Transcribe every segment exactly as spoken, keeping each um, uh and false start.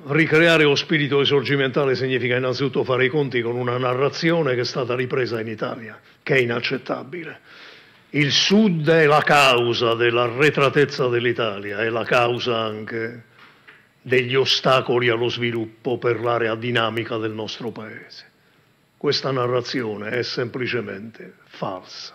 ricreare lo spirito risorgimentale significa innanzitutto fare i conti con una narrazione che è stata ripresa in Italia, che è inaccettabile. Il Sud è la causa dell'arretratezza dell'Italia, è la causa anche degli ostacoli allo sviluppo per l'area dinamica del nostro Paese. Questa narrazione è semplicemente falsa.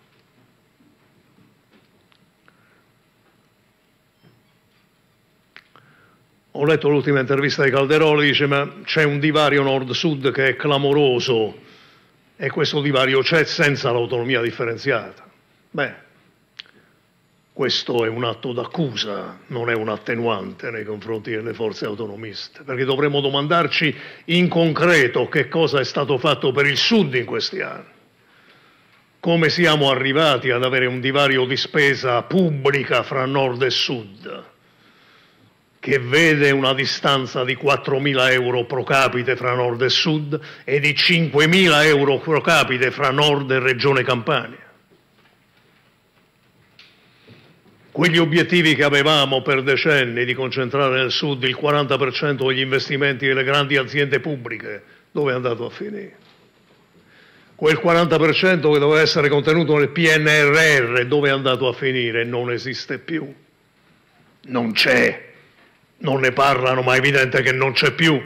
Ho letto l'ultima intervista di Calderoli, dice ma c'è un divario nord-sud che è clamoroso e questo divario c'è senza l'autonomia differenziata. Beh, questo è un atto d'accusa, non è un attenuante nei confronti delle forze autonomiste, perché dovremmo domandarci in concreto che cosa è stato fatto per il Sud in questi anni. Come siamo arrivati ad avere un divario di spesa pubblica fra Nord e Sud, che vede una distanza di quattromila euro pro capite fra Nord e Sud e di cinquemila euro pro capite fra Nord e Regione Campania. Quegli obiettivi che avevamo per decenni di concentrare nel Sud il quaranta per cento degli investimenti delle grandi aziende pubbliche, dove è andato a finire? Quel quaranta per cento che doveva essere contenuto nel P N R R, dove è andato a finire? Non esiste più. Non c'è. Non ne parlano, ma è evidente che non c'è più.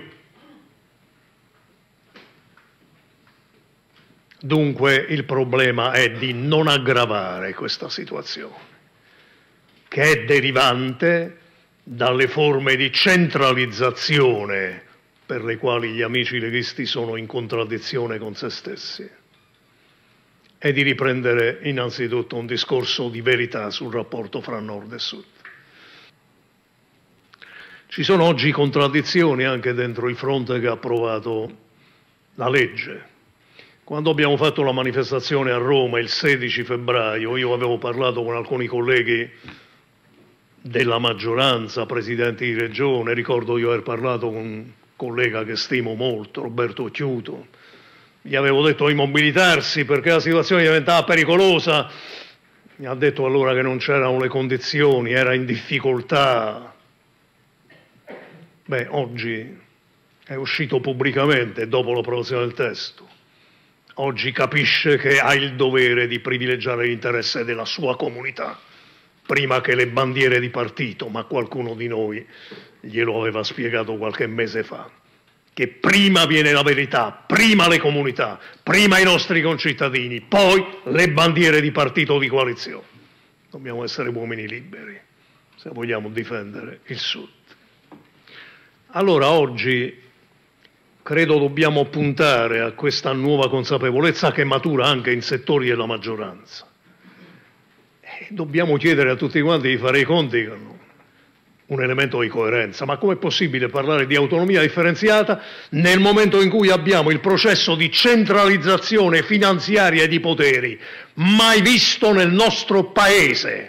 Dunque il problema è di non aggravare questa situazione, che è derivante dalle forme di centralizzazione per le quali gli amici leghisti sono in contraddizione con se stessi, e di riprendere innanzitutto un discorso di verità sul rapporto fra Nord e Sud. Ci sono oggi contraddizioni anche dentro il fronte che ha approvato la legge. Quando abbiamo fatto la manifestazione a Roma il sedici febbraio, io avevo parlato con alcuni colleghi della maggioranza, presidenti di regione, ricordo di aver parlato con un collega che stimo molto, Roberto Chiuto, gli avevo detto di mobilitarsi perché la situazione diventava pericolosa, mi ha detto allora che non c'erano le condizioni, era in difficoltà. Beh, oggi è uscito pubblicamente dopo l'approvazione del testo. Oggi capisce che ha il dovere di privilegiare l'interesse della sua comunità prima che le bandiere di partito, ma qualcuno di noi glielo aveva spiegato qualche mese fa, che prima viene la verità, prima le comunità, prima i nostri concittadini, poi le bandiere di partito o di coalizione. Dobbiamo essere uomini liberi se vogliamo difendere il Sud. Allora oggi credo dobbiamo puntare a questa nuova consapevolezza che matura anche in settori della maggioranza. E dobbiamo chiedere a tutti quanti di fare i conti con un elemento di coerenza. Ma com'è possibile parlare di autonomia differenziata nel momento in cui abbiamo il processo di centralizzazione finanziaria e di poteri mai visto nel nostro Paese?